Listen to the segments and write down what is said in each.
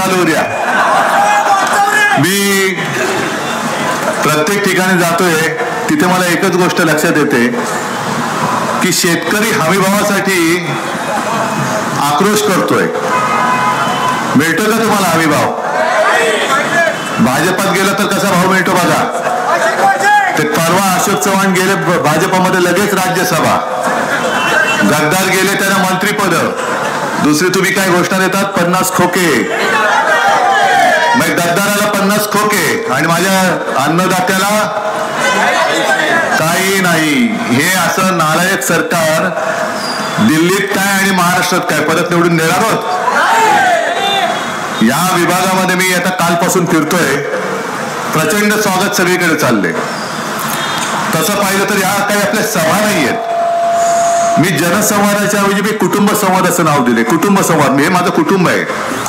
चालू द्या. मी प्रत्येक ठिकाणी जातोय तिथे मला एकच गोष्ट लक्षात येते की शेतकरी हमीभावासाठी आक्रोश करतोय. मिळतो का तुम्हाला हमीभाव? भाजपात गेला तर कसा भाव मिळतो बघा. ते परवा अशोक चव्हाण गेले भाजपामध्ये, लगेच राज्यसभा. गद्दार गेले त्यांना मंत्रीपद. दुसरी तुम्ही काय घोषणा देतात? 50 खोके. मग गद्दाराला 50 खोके आणि माझ्या अन्नदात्याला काही नाही. हे असं नालायक सरकार दिल्लीत काय आणि महाराष्ट्रात काय परत निवडून देणार आहोत? या विभागामध्ये मी आता कालपासून फिरतोय. प्रचंड स्वागत सगळीकडे चालले. तसं पाहिलं तर या काही आपल्या सभा नाही आहेत. मी जनसंवादाच्या ऐवजी मी कुटुंब संवाद असं नाव दिले. कुटुंब संवाद, हे माझं कुटुंब आहे.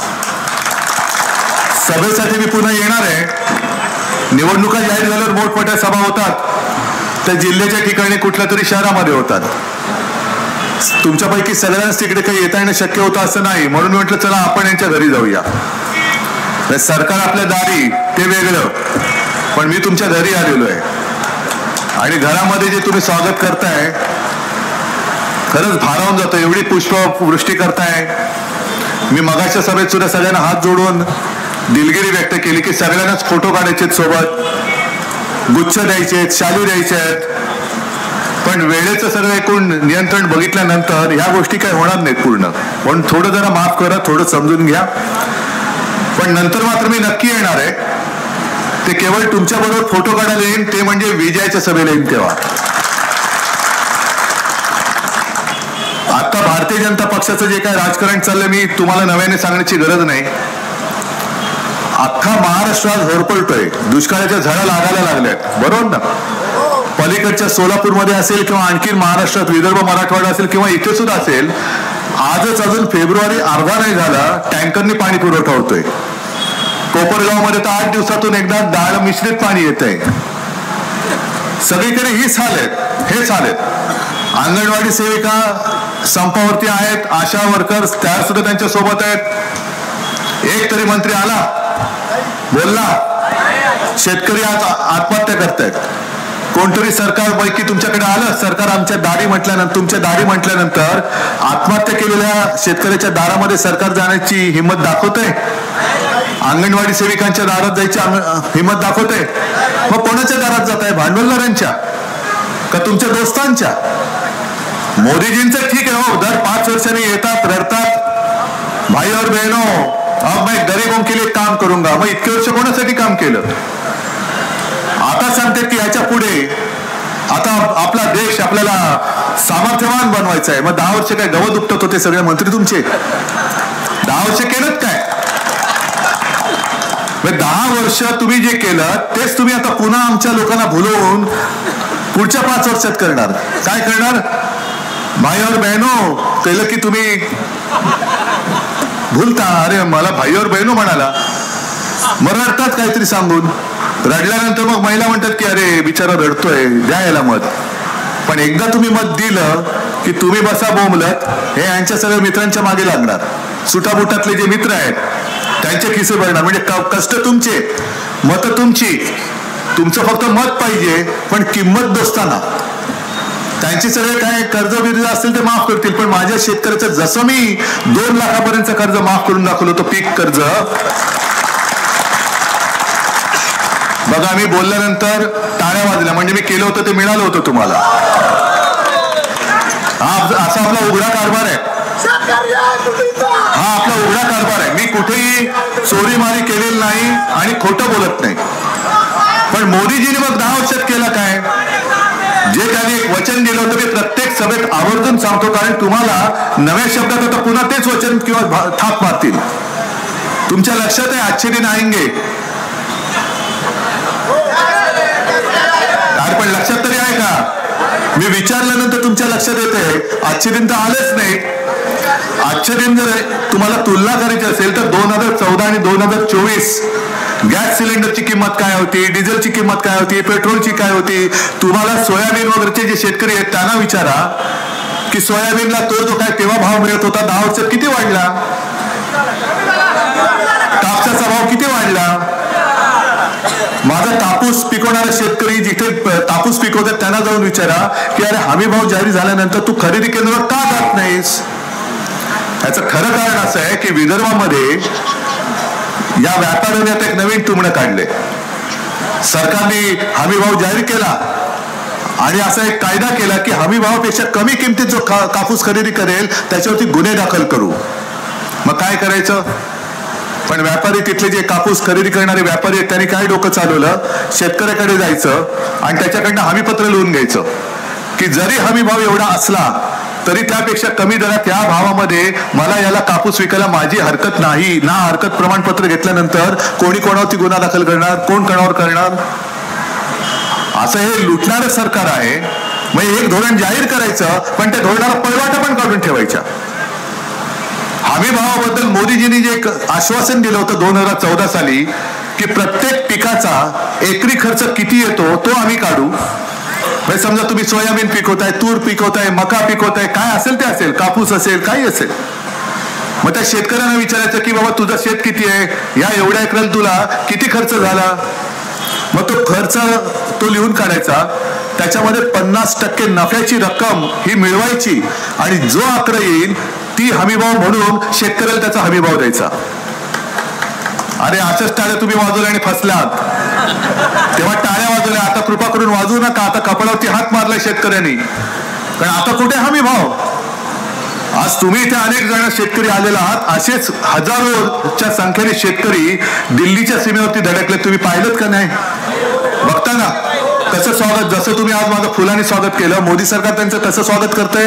सभेसाठी मी पुन्हा येणार आहे. निवडणुका जाहीर झाल्यावर मोठमोठ्या सभा होतात, त्या जिल्ह्याच्या ठिकाणी कुठल्या तरी शहरामध्ये होतात. तुमच्यापैकी सगळ्यांनाच तिकडे काही येता येणं शक्य होतं असं नाही. म्हणून मी म्हटलं चला आपण यांच्या घरी जाऊया. सरकार आपल्या दारी ते वेगळं, पण मी तुमच्या घरी आलेलो आहे आणि घरामध्ये जे तुम्ही स्वागत करताय खरंच भारावून जातं. एवढी पुष्पवृष्टी करताय. मी मगाच्या सभेत सुद्धा सगळ्यांना हात जोडून दिलगिरी व्यक्त केली की सगळ्यांनाच फोटो काढायचे सोबत, गुच्छ द्यायचे, शालू द्यायचे आहेत. पण वेळेचं सगळं एकूण नियंत्रण बघितल्यानंतर ह्या गोष्टी काही होणार नाहीत पूर्ण. म्हणून थोडं जरा माफ करा, थोडं समजून घ्या. पण नंतर मात्र मी नक्की येणार आहे. ते केवळ तुमच्या बरोबर फोटो काढायला येईन, ते म्हणजे विजयाच्या सभेला येईन तेव्हा. आता भारतीय जनता पक्षाचं जे काय राजकारण चाललंय मी तुम्हाला नव्याने सांगण्याची गरज नाही. अख्खा महाराष्ट्र आज होरपळतोय. दुष्काळाच्या झळा लागायला लागल्यात, बरोबर ना? पलीकडच्या सोलापूरमध्ये असेल किंवा आणखी महाराष्ट्रात विदर्भ मराठवाडा असेल किंवा इथे सुद्धा असेल, आजच अजून फेब्रुवारी अर्धा नाही झाला टँकरनी पाणी पुरवठा होतोय. कोपरगाव मध्ये तर 8 दिवसातून एकदा डाळ मिश्रित पाणी येत आहे. सगळीकडे हीच हाल आहेत, हेच हाल आहेत. अंगणवाडी सेविका संपावरती आहेत, आशा वर्कर्स त्या सुद्धा त्यांच्या सोबत आहेत. एक तरी मंत्री आला बोलला शेतकरी आज आत्महत्या करतायत. कोणतरी सरकार पैकी तुमच्याकडे आलं, सरकार आमच्या दारी म्हटल्यानंतर, तुमच्या दारी म्हटल्यानंतर आत्महत्या केलेल्या शेतकऱ्याच्या दारामध्ये सरकार जाण्याची हिंमत दाखवतंय? अंगणवाडी सेविकांच्या दारात जायची हिंमत दाखवतंय? मग कोणाच्या दारात जात आहे? भांडवलदारांच्या का तुमच्या दोस्तांच्या? मोदीजींचं ठीक आहे हो, दर 5 वर्षांनी येतात, रडतात, भाई और बहनों अब मैं गरीबों के लिए काम करूंगा. मग इतके वर्ष कोणासाठी काम केलं? आता सांगते की याच्या पुढे आता आपला देश आपल्याला सामर्थ्यवान बनवायचा आहे. मग 10 वर्ष काय गवत उपटत होते सगळे मंत्री तुमचे? 10 वर्ष केलं काय? 10 वर्ष तुम्ही जे केलं तेच तुम्ही आता पुन्हा आमच्या लोकांना भुलवून पुढच्या 5 वर्षात करणार. काय करणार? भाई और बहनों केलं की तुम्ही भूलता. अरे मला भाई और बहनों म्हणाला, मग रडतात काहीतरी सांगून. रडल्यानंतर मग महिला म्हणतात की अरे बिचारा रडतोय, द्या याला मत. पण एकदा तुम्ही मत दिलं की तुम्ही बसा बोंबलत, हे यांच्या सगळ्या मित्रांच्या मागे लागणार. सुटाबुटातले जे मित्र आहेत त्यांचे खिसे भरणार. म्हणजे कष्ट तुमचे, मत तुमची, तुमचं फक्त मत पाहिजे, पण किंमत दोस्ताना. त्यांचे सगळे काय कर्ज बिर्ज असतील ते माफ करतील, पण माझ्या शेतकऱ्याचं जसं मी 2 लाखापर्यंत कर्ज माफ करून दाखवलं होतं, पीक कर्ज, बघा मी बोलल्यानंतर टाळ्या वाजल्या, म्हणजे मी केलं होतं ते मिळालं होतं तुम्हाला. हा असा आपला उघडा कारभार आहे. हा आपला उघडा कारभार आहे. मी कुठेही चोरीमारी केलेली नाही आणि खोटं बोलत नाही. पण मोदीजीने मग 10 वर्षात केलं काय? जे त्यांनी एक वचन दिलं होतं मी प्रत्येक सभेत आवर्जून सांगतो, कारण तुम्हाला नव्या शब्दात आता पुन्हा तेच वचन किंवा थाप मारतील. तुमच्या लक्षात आहे आजचे दिन आएंगे. पण लक्षात तरी आहे का? मी विचारल्यानंतर तुमच्या लक्षात येते. आजचे दिन तर आलेच नाही. आजचे दिन जर तुम्हाला तुलना करायची असेल तर 2014 आणि 2024 गॅस सिलेंडरची किंमत काय होती, डिझेलची किंमत काय होती, पेट्रोलची काय होती. तुम्हाला सोयाबीन वगैरेचे जे शेतकरी आहेत त्यांना विचारा की सोयाबीनला तो जो काय तेव्हा भाव मिळत होता 10 वर्षात किती वाढला? का काढला. माझा कापूस पिकवणारा शेतकरी जिथे कापूस पिकवतात त्यांना जाऊन विचारा की अरे हमी भाव जाहीर झाल्यानंतर तू खरेदी केंद्रावर का जात नाहीस. याचं खरं कारण असं आहे की विदर्भामध्ये या व्यापाऱ्यांनी आता एक नवीन टुमणं काढले. सरकारने हमी भाव जाहीर केला आणि असा एक कायदा केला की हमी भावापेक्षा कमी किमतीत जो कापूस खरेदी करेल त्याच्यावरती गुन्हे दाखल करू. मग काय करायचं. पण व्यापारी तिथले जे कापूस खरेदी करणारे व्यापारी आहेत त्यांनी काय डोकं चालवलं, शेतकऱ्याकडे जायचं आणि त्याच्याकडनं हमीपत्र लिहून घ्यायचं की जरी हमी भाव एवढा असला तरी त्यापेक्षा कमी दरात या भावामध्ये मला याला कापूस विकायला माझी हरकत नाही. ना हरकत प्रमाणपत्र घेतल्यानंतर कोणी कोणावरती गुन्हा दाखल करणार, कोण कोणावर करणार. असं हे लुटणारं सरकार आहे. मग एक धोरण जाहीर करायचं पण त्या धोरणाला पळवाटा पण काढून ठेवायच्या. हमी भावाबद्दल मोदीजींनी जे एक आश्वासन दिलं होतं 2014 साली की प्रत्येक पिकाचा एकरी खर्च किती येतो तो आम्ही काढू. म्हणजे समजा तुम्ही सोयाबीन पिकवताय, तूर पिकवताय, मका पिकवताय, काय असेल ते असेल, कापूस असेल, काही असेल. मग त्या शेतकऱ्यांना विचारायचं की बाबा तुझं शेत किती आहे, या एवढ्या एकराला तुला किती खर्च झाला. मग तो खर्च तो लिहून काढायचा. त्याच्यामध्ये 50% नफ्याची रक्कम ही मिळवायची आणि जो आकडा येईल ती हमीभाव म्हणून शेतकऱ्याला त्याचा हमीभाव द्यायचा. अरे अशाच टाळ्या तुम्ही वाजवल्या आणि फसलात. तेव्हा टाळ्या वाजवल्या, आता कृपा करून वाजवू नका. आता कपाळावरती हात मारलाय शेतकऱ्यांनी, कारण आता कुठे हमी भाव. आज तुम्ही इथे अनेक जण शेतकरी आलेला आहात. असेच हजारोच्या संख्येने शेतकरी दिल्लीच्या सीमेवरती धडकले. तुम्ही पाहिलं का नाही. बघता ना कसं स्वागत, जसं तुम्ही आज माझं फुलांनी स्वागत केलं, मोदी सरकार त्यांचं कसं स्वागत करतंय.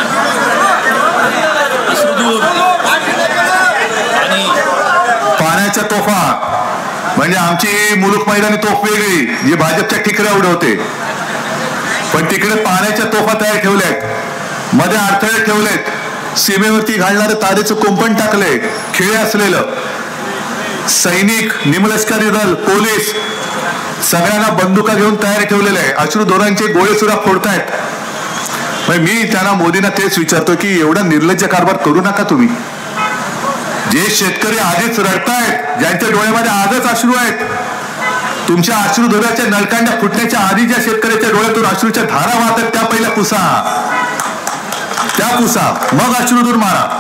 पाण्याच्या तोफा म्हणजे आमची मुलुक मैदानी तोफ वेगळी जी भाजपच्या ठिकऱ्या उडवते, पण तिकडे पाण्याच्या तोफा तयार ठेवल्यात, मध्ये अडथळे ठेवलेत, सीमेवरती घालणारे तारेचं कुंपण टाकले, खेळे असलेलं. सैनिक, निमलष्करी दल, पोलीस सगळ्यांना बंदुका घेऊन तयार ठेवलेले आहे. अश्रुधोरांचे गोळे सुद्धा फोडतायत. मी त्यांना मोदींना तेच विचारतो की एवढा निर्लज्ज कारभार करू नका तुम्ही. जे शेतकरी आधीच रडतायत, ज्यांच्या डोळ्यामध्ये आजच अश्रू आहेत, तुमच्या अश्रुधोराच्या नळकांड्या फुटण्याच्या आधी ज्या शेतकऱ्याच्या डोळ्यातून अश्रूच्या धारा वाहतात त्या पहिल्या पुसा, त्या पुसा, मग अश्रुधूर मारा.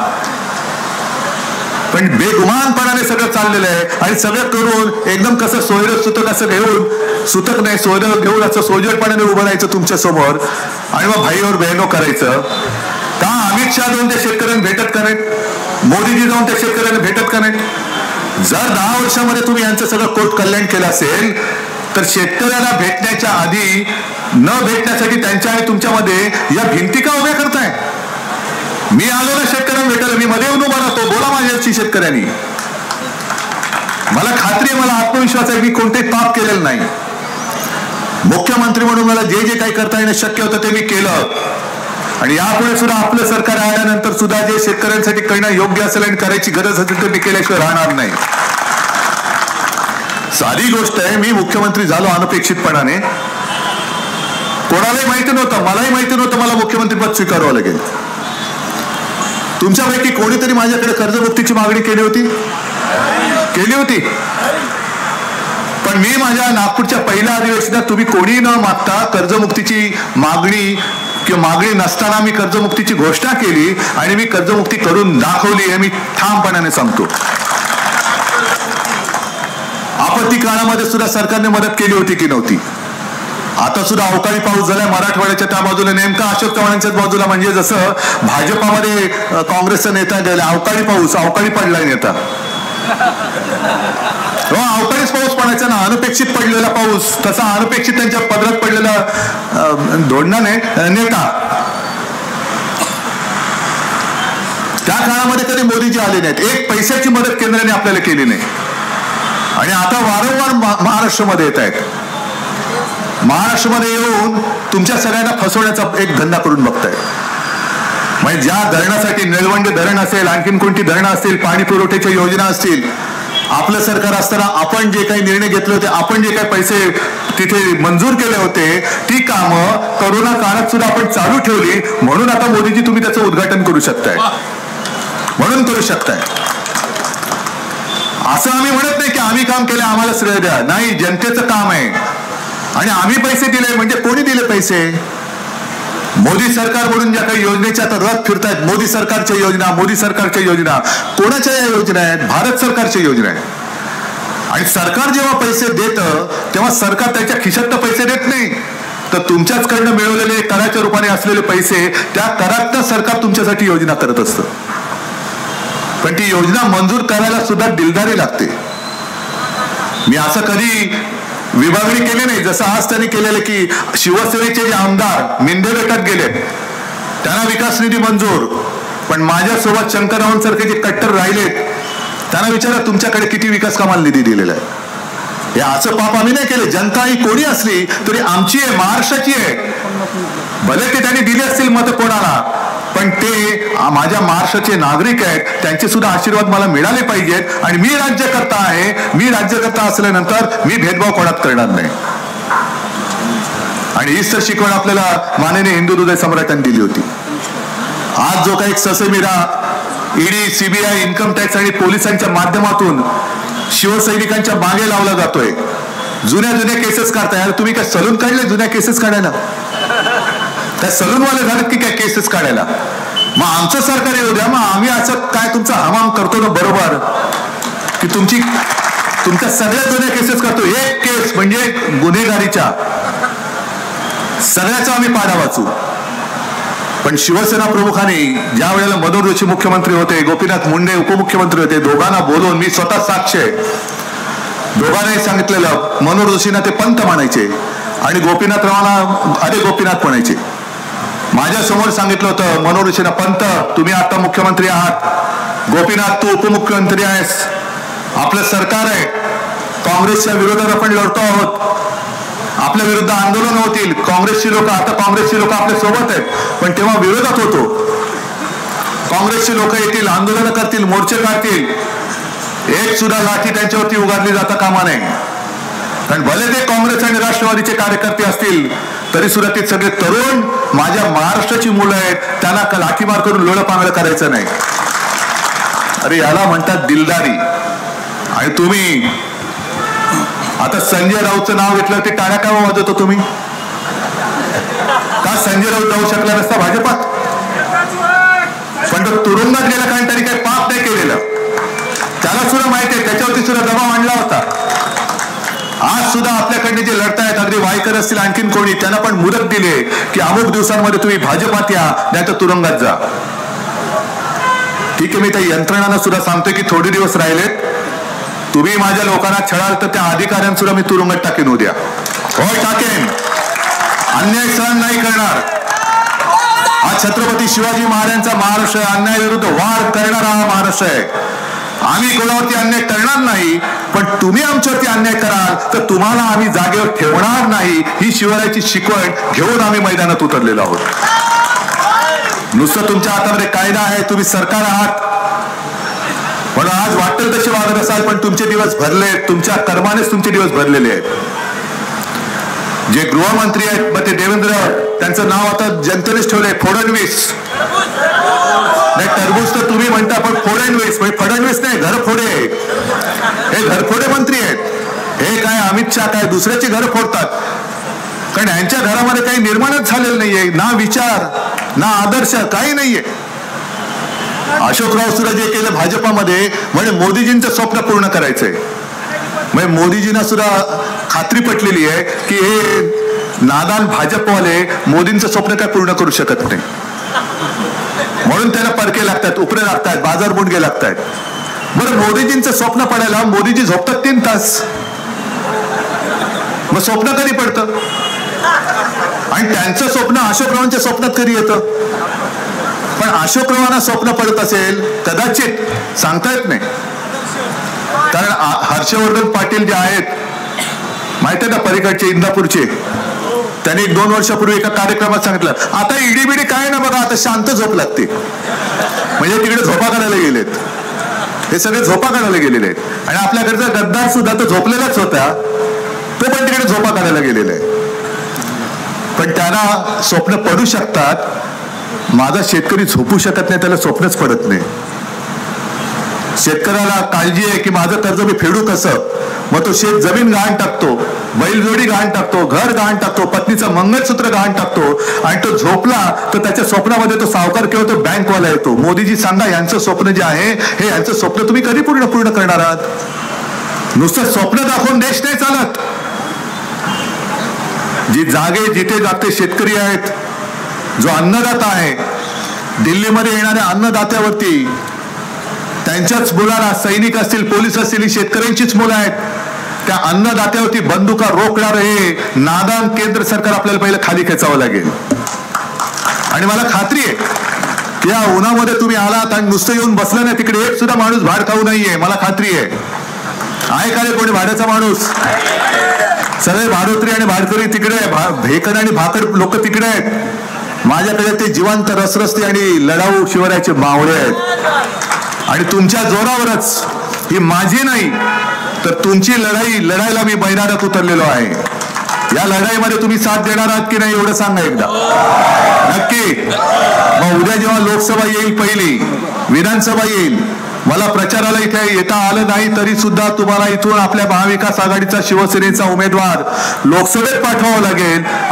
पण बेगुमानपणाने सगळं चाललेलं आहे आणि सगळं करून एकदम कसं सोयरं सुतक असं घेऊन, सुतक नाही सोयरं घेऊन असं सोजळपणाने उभं राहायचं तुमच्या समोर आणि मग भाईवर बहिणो करायचं. का अमित शहा जाऊन त्या शेतकऱ्यांना भेटत का नाहीत, मोदीजी जाऊन त्या शेतकऱ्यांना भेटत का नाहीत. जर 10 वर्षामध्ये तुम्ही यांचं सगळं कोट कल्याण केलं असेल तर शेतकऱ्याला भेटण्याच्या आधी न भेटण्यासाठी त्यांच्या आणि तुमच्यामध्ये या भिंती का उभ्या करताय. मी आलो ना शेतकऱ्यांना भेटायला, मी मध्ये येऊन उभा राहतो, बोला माझ्याशी शेतकऱ्यांनी. मला खात्री आहे, मला आत्मविश्वास आहे, मी कोणतेही पाप केलेलं नाही. मुख्यमंत्री म्हणून मला जे जे काही करता येणं शक्य होतं ते मी केलं आणि यापुढे सुद्धा आपलं सरकार आल्यानंतर सुद्धा जे शेतकऱ्यांसाठी करणं योग्य असेल आणि करायची गरज असेल तर मी केल्याशिवाय राहणार नाही. साधी गोष्ट आहे, मी मुख्यमंत्री झालो अनपेक्षितपणाने. कोणालाही माहिती नव्हतं, मलाही माहिती नव्हतं मला मुख्यमंत्रीपद स्वीकारावं लागेल. तुमच्यापैकी कोणीतरी माझ्याकडे कर्जमुक्तीची मागणी केली होती. पण मी माझ्या नागपूरच्या पहिल्या अधिवेशनात तुम्ही कोणी न मागता कर्जमुक्तीची मागणी नसताना मी कर्जमुक्तीची घोषणा केली आणि मी कर्जमुक्ती करून दाखवली हे मी ठामपणाने सांगतो. आपत्ती काळामध्ये सुद्धा सरकारने मदत केली होती की नव्हती. आता सुद्धा अवकाळी पाऊस झालाय मराठवाड्याच्या त्या बाजूला, नेमका अशोक चव्हाणांच्याच बाजूला. म्हणजे जसं भाजपामध्ये काँग्रेसचा नेता गेला, अवकाळी पडलाय नेता. अवकाळीच पाऊस पडायचा ना, अनपेक्षित पडलेला पाऊस, तसा अनपेक्षित त्यांच्या पदरात पडलेला धोरणाने नेता. त्या काळामध्ये कधी मोदीजी आले नाहीत, एक पैशाची मदत केंद्राने आपल्याला केली नाही आणि आता वारंवार महाराष्ट्रामध्ये येत आहेत. महाराष्ट्रामध्ये येऊन तुमच्या सगळ्यांना फसवण्याचा एक धंदा करून बघताय. म्हणजे ज्या धरणासाठी, निळवंडे धरण असेल, आणखीन कोणती धरणं असतील, पाणी पुरवठ्याच्या योजना असतील, आपलं सरकार असताना आपण जे काही निर्णय घेतले होते, आपण जे काही पैसे तिथे मंजूर केले होते, ती कामं करोना काळात सुद्धा आपण चालू ठेवली. म्हणून आता मोदीजी तुम्ही त्याचं उद्घाटन करू शकताय, म्हणून करू शकताय. असं आम्ही म्हणत नाही की आम्ही काम केलं आम्हाला श्रेय द्या, नाही, जनतेचं काम आहे आणि आम्ही पैसे दिले. म्हणजे कोणी दिले पैसे? मोदी सरकार म्हणून ज्या काही योजनेच्या आता रथ फिरतायत, मोदी सरकारच्या योजना, मोदी सरकारच्या योजना, कोणाच्या या योजना आहेत? भारत सरकारच्या योजना आहेत. आणि सरकार जेव्हा पैसे देतं तेव्हा सरकार त्याच्या खिशात पैसे देत नाही, तर तुमच्याचकडनं मिळवलेले कराच्या रूपाने असलेले पैसे, त्या करातनं सरकार तुमच्यासाठी योजना करत असतं. पण ती योजना मंजूर करायला सुद्धा दिलदारी लागते. मी असं कधी विभागणी केली नाही जसं आज त्यांनी केलेलं की शिवसेनेचे जे आमदार मिंदे बेटात गेले त्यांना विकास निधी मंजूर, पण माझ्यासोबत शंकररावांसारखे जे कट्टर राहिलेत त्यांना विचारा तुमच्याकडे किती विकास कामाला निधी दिलेला आहे. हे असं पाप आम्ही नाही केले. जनता ही कोणी असली तरी आमची आहे, महाराष्ट्राची आहे. भले ते त्यांनी दिले असतील मत कोणाला, पण ते माझ्या महाराष्ट्राचे नागरिक आहेत, त्यांचे सुद्धा आशीर्वाद मला मिळाले पाहिजेत. आणि मी राज्यकर्ता आहे, मी राज्यकर्ता असल्यानंतर मी भेदभाव कोणात करणार नाही. आणि हीच तर शिकवण आपल्याला माननीय हिंदू हृदय सम्राटांनी दिली होती. आज जो काही ससेमिरा ईडी, सीबीआय, इन्कम टॅक्स आणि पोलिसांच्या माध्यमातून शिवसैनिकांच्या मागे लावला जातोय, जुन्या केसेस काढताय. तुम्ही काय सलून काढले जुन्या केसेस काढायला? त्या सलूनवाले झालेत की काय केसेस काढायला? मग आमचं सरकार येऊ द्या, मग आम्ही असं काय तुमचा हमाम करतो ना बरोबर की तुमच्या सगळ्या जुन्या केसेस करतो. एक केस म्हणजे गुन्हेगारीच्या सगळ्याचा आम्ही पाडा वाचू. पण शिवसेना प्रमुखांनी ज्या वेळेला मनोहर जोशी मुख्यमंत्री होते, गोपीनाथ मुंडे उपमुख्यमंत्री होते, दोघांना बोलवून मी स्वतः साक्ष आहे, दोघांनाही सांगितलेलं मनोहर जोशींना ते पंत म्हणायचे आणि गोपीनाथरावांना अरे गोपीनाथ म्हणायचे. माझ्या समोर सांगितलं होतं मनोहर जोशींना, पंत तुम्ही आता मुख्यमंत्री आहात, गोपीनाथ तू उपमुख्यमंत्री आहेस, आपलं सरकार आहे, काँग्रेसच्या विरोधात आपण लढतो आहोत, आपल्या विरुद्ध आंदोलन होतील, काँग्रेसची लोक आपल्या सोबत आहेत, पण तेव्हा विरोधात होतो. काँग्रेसची लोक येतील, आंदोलन करतील, मोर्चे काढतील, एक सुद्धा लाठी त्यांच्यावरती उगारली जाता कामा नये. कारण भले ते काँग्रेस आणि राष्ट्रवादीचे कार्यकर्ते असतील तरी सुद्धा ते सगळे तरुण माझ्या महाराष्ट्राची मुलं आहेत, त्यांना लाठीमार करून लोळं पांगळं करायचं नाही. अरे याला म्हणतात दिलदारी. आणि तुम्ही आता संजय राऊतचं नाव घेतलं, ते टाळ्या का वाजवतो तुम्ही? का संजय राऊत जाऊ शकला नसता भाजपात? पण तो तुरुंगात गेला कारण तरी काही पाप नाही केलेलं, त्याला सुद्धा माहिती आहे, त्याच्यावरती सुद्धा दबाव आणला होता. आज सुद्धा आपल्याकडे जे लढतायत, अगदी वायकर असतील आणखीन कोणी, त्यांना पण मुदत दिली की अमुक दिवसांमध्ये तुम्ही भाजपात या, नाही तर तुरुंगात जा. ठीक आहे, मी त्या यंत्रणांना सुद्धा सांगतोय की थोडे दिवस राहिलेत, तुम्ही माझ्या लोकांना छळाल तर त्या अधिकाऱ्यांना मी तुरुंगात टाकेन उद्या. होय टाकेन, अन्याय सहन नाही करणार. हा छत्रपती शिवाजी महाराजांचा महाराष्ट्र आहे, अन्याय विरुद्ध वार करणारा हा महाराष्ट्र आहे. आम्ही कोणावरती अन्याय करणार नाही, पण तुम्ही आमच्यावरती अन्याय कराल तर तुम्हाला आम्ही जागेवर ठेवणार नाही. ही शिवरायाची शिकवण घेऊन आम्ही मैदानात उतरलेलो आहोत. नुसतं तुमच्या हातामध्ये कायदा आहे, तुम्ही सरकार आहात म्हणून आज वाटेल तसे वागत असाल, पण तुमचे दिवस भरले, तुमच्या कर्मानेच तुमचे दिवस भरलेले आहेत. जे गृहमंत्री आहेत मग ते देवेंद्र, त्यांचं नाव आता जनतेनेच ठेवलंय फडणवीस. नाही टरबूज तर तुम्ही म्हणता, पण फडणवीस म्हणजे फडणवीस नाही, घरफोडे. हे घरफोडे मंत्री आहेत. हे काय अमित शहा काय दुसऱ्याची घर फोडतात, कारण यांच्या घरामध्ये काही निर्माणच झालेलं नाहीये, ना विचार ना आदर्श काही नाहीये. अशोकराव सुद्धा जे केलं भाजपामध्ये म्हणजे मोदीजींचं स्वप्न पूर्ण करायचंय. म्हणजे मोदीजींना सुद्धा खात्री पटलेली आहे की हे नादान भाजपवाले मोदींचं स्वप्न काय पूर्ण करू शकत नाही, म्हणून त्यांना परके लागतात, उपरे लागतात, बाजार मुंडगे लागतात. बरं मोदीजींचं स्वप्न पडायला मोदीजी झोपतात 3 तास, मग स्वप्न कधी पडतं? आणि त्यांचं स्वप्न अशोकरावांच्या स्वप्नात कधी येतं? पण अशोकरावांना स्वप्न पडत असेल कदाचित, सांगता येत नाही. कारण हर्षवर्धन पाटील जे आहेत माहिती आहे ना, पलीकडचे इंदापूरचे, त्यांनी 1-2 वर्षापूर्वी एका कार्यक्रमात सांगितलं आता ईडीबीडी काय ना बघा, आता शांत झोप लागते. म्हणजे तिकडे झोपा काढायला गेलेत, हे सगळे झोपा काढायला गेलेले आहेत. आणि आपल्याकडचा गद्दार सुद्धा तो झोपलेलाच होता, तो पण तिकडे झोपा काढायला गेलेला आहे. पण त्यांना स्वप्न पडू शकतात, माझा शेतकरी झोपू शकत नाही, त्याला स्वप्नच पडत नाही. शेतकऱ्याला काळजी आहे की माझं कर्ज मी फेडू कसं, मग तो शेत जमीन गहाण टाकतो, बैलजोडी गहाण टाकतो, घर गहाण टाकतो, पत्नीचं मंगळसूत्र गहाण टाकतो आणि तो झोपला तर त्याच्या स्वप्नामध्ये तो सावकार किंवा तो बँकवाला येतो. मोदीजी सांगा, यांचं स्वप्न जे आहे हे यांचं स्वप्न तुम्ही कधी पूर्ण करणार आहात? नुसतं स्वप्न दाखवून देश नाही चालत. जी जिथे जागते शेतकरी आहेत, जो अन्नदाता आहे, दिल्लीमध्ये येणाऱ्या अन्नदात्यावरती त्यांच्याच मुलाला, सैनिक असतील, पोलीस असतील, ही शेतकऱ्यांचीच मुलं आहेत, त्या अन्नदात्यावरती बंदुका रोखणार हे नादान केंद्र सरकार आपल्याला पहिलं खाली खेचावं लागेल. आणि मला खात्री आहे की या उन्हामध्ये तुम्ही आलात आणि नुसतं येऊन बसलं नाही, तिकडे एक सुद्धा माणूस भाड खाऊ नाहीये. मला खात्री आहे का रे कोणी भाड्याचा माणूस? सगळे भाडोत्री आणि भाडकरी तिकडे, भेकड आणि भाकड लोक तिकडे आहेत. माझ्याकडे ते जिवंत रसरस्ते आणि लढाऊ शिवरायाचे मावळे आहेत. आणि तुमच्या जोरावरच, ही माझी नाही तर तुमची लढायला मी मैदानात उतरलेलो आहे. या लढाईमध्ये तुम्ही साथ देणार आहात की नाही एवढं सांगा एकदा. नक्की. मग उद्या जेव्हा लोकसभा येईल, पहिली विधानसभा येईल, मला प्रचाराला इथे येता आलं नाही तरी सुद्धा तुम्हाला इथून आपल्या महाविकास आघाडीचा, शिवसेनेचा उमेदवार लोकसभेत पाठवावा लागेल